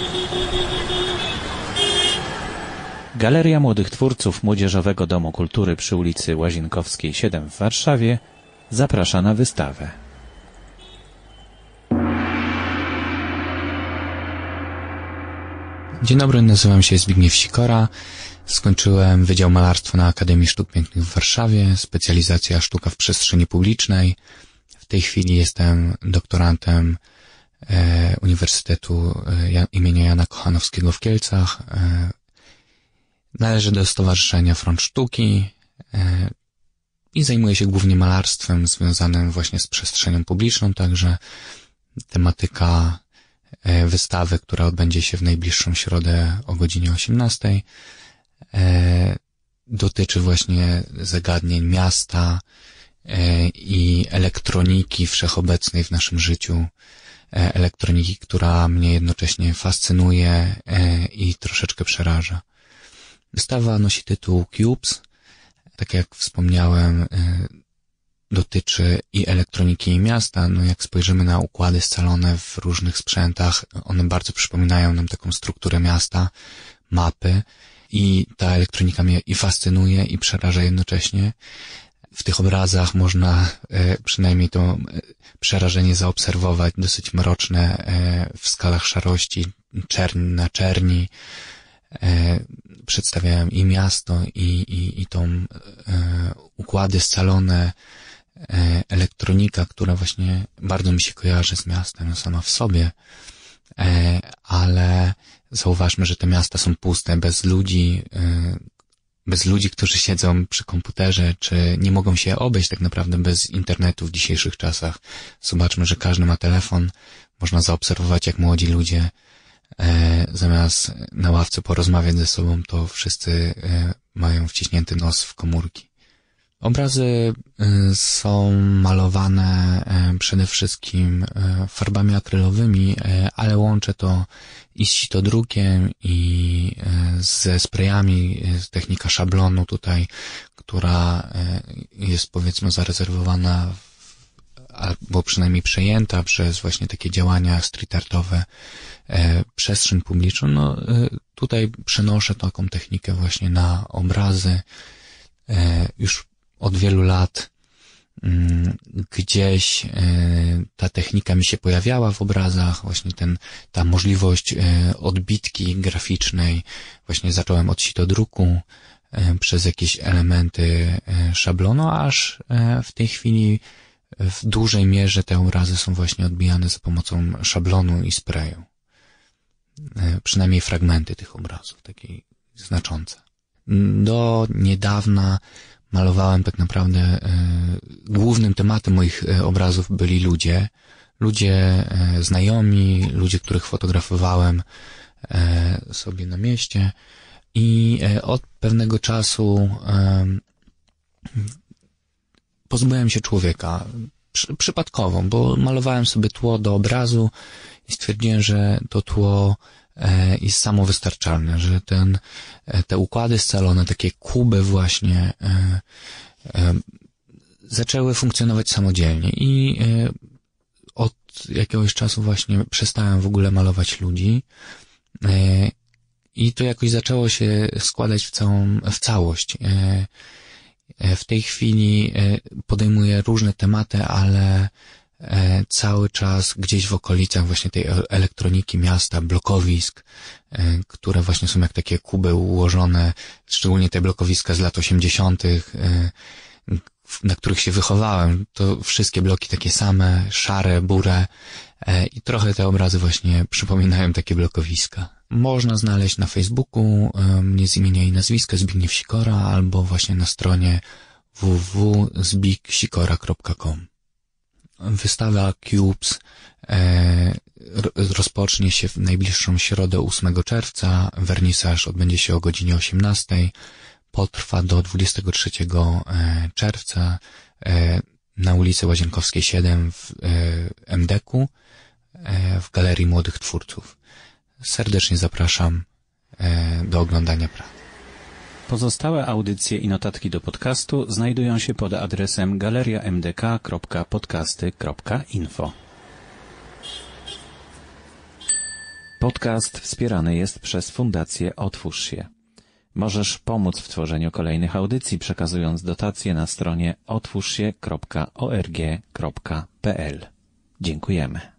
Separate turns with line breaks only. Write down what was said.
Galeria Młodych Twórców Młodzieżowego Domu Kultury przy ulicy Łazienkowskiej 7 w Warszawie zaprasza na wystawę.
Dzień dobry, nazywam się Zbigniew Sikora. Skończyłem Wydział Malarstwa na Akademii Sztuk Pięknych w Warszawie, specjalizacja sztuka w przestrzeni publicznej. W tej chwili jestem doktorantem Uniwersytetu imienia Jana Kochanowskiego w Kielcach. Należę do Stowarzyszenia Front Sztuki i zajmuję się głównie malarstwem związanym właśnie z przestrzenią publiczną, także tematyka wystawy, która odbędzie się w najbliższą środę o godzinie 18, dotyczy właśnie zagadnień miasta i elektroniki wszechobecnej w naszym życiu, elektroniki, która mnie jednocześnie fascynuje i troszeczkę przeraża. Wystawa nosi tytuł Cubes. Tak jak wspomniałem, dotyczy i elektroniki i miasta. No jak spojrzymy na układy scalone w różnych sprzętach, one bardzo przypominają nam taką strukturę miasta, mapy i ta elektronika mnie i fascynuje i przeraża jednocześnie. W tych obrazach można przynajmniej to przerażenie zaobserwować, dosyć mroczne w skalach szarości, czerni na czerni. Przedstawiałem i miasto, i tą układy scalone, elektronika, która właśnie bardzo mi się kojarzy z miastem sama w sobie, ale zauważmy, że te miasta są puste, bez ludzi, którzy siedzą przy komputerze, czy nie mogą się obejść tak naprawdę bez internetu w dzisiejszych czasach. Zobaczmy, że każdy ma telefon, można zaobserwować, jak młodzi ludzie zamiast na ławce porozmawiać ze sobą, to wszyscy mają wciśnięty nos w komórki. Obrazy są malowane przede wszystkim farbami akrylowymi, ale łączę to i z sitodrukiem, i ze sprayami, technika szablonu tutaj, która jest powiedzmy zarezerwowana albo przynajmniej przejęta przez właśnie takie działania street artowe, przestrzeń publiczną. No, tutaj przenoszę taką technikę właśnie na obrazy. Już od wielu lat gdzieś ta technika mi się pojawiała w obrazach, właśnie ta możliwość odbitki graficznej. Właśnie zacząłem od sitodruku przez jakieś elementy szablonu, aż w tej chwili w dużej mierze te obrazy są właśnie odbijane za pomocą szablonu i sprayu. Przynajmniej fragmenty tych obrazów, takie znaczące. Do niedawna malowałem tak naprawdę, głównym tematem moich obrazów byli ludzie znajomi, ludzie, których fotografowałem sobie na mieście i od pewnego czasu pozbyłem się człowieka przypadkowo, bo malowałem sobie tło do obrazu i stwierdziłem, że to tło jest samowystarczalne, że te układy scalone, takie kuby właśnie zaczęły funkcjonować samodzielnie i od jakiegoś czasu właśnie przestałem w ogóle malować ludzi i to jakoś zaczęło się składać w całość. W tej chwili podejmuję różne tematy, ale cały czas gdzieś w okolicach właśnie tej elektroniki miasta, blokowisk, które właśnie są jak takie kuby ułożone, szczególnie te blokowiska z lat 80., na których się wychowałem. To wszystkie bloki takie same, szare, burę i trochę te obrazy właśnie przypominają takie blokowiska. Można znaleźć na Facebooku mnie z imienia i nazwiska Zbigniew Sikora albo właśnie na stronie www.zbigsikora.com. Wystawa Cubes rozpocznie się w najbliższą środę 8 czerwca. Wernisaż odbędzie się o godzinie 18. Potrwa do 23 czerwca na ulicy Łazienkowskiej 7 w MDK-u w Galerii Młodych Twórców. Serdecznie zapraszam do oglądania prac.
Pozostałe audycje i notatki do podcastu znajdują się pod adresem galeriamdk.podcasty.info. Podcast wspierany jest przez Fundację Otwórz się. Możesz pomóc w tworzeniu kolejnych audycji, przekazując dotacje na stronie otwórzsie.org.pl. Dziękujemy.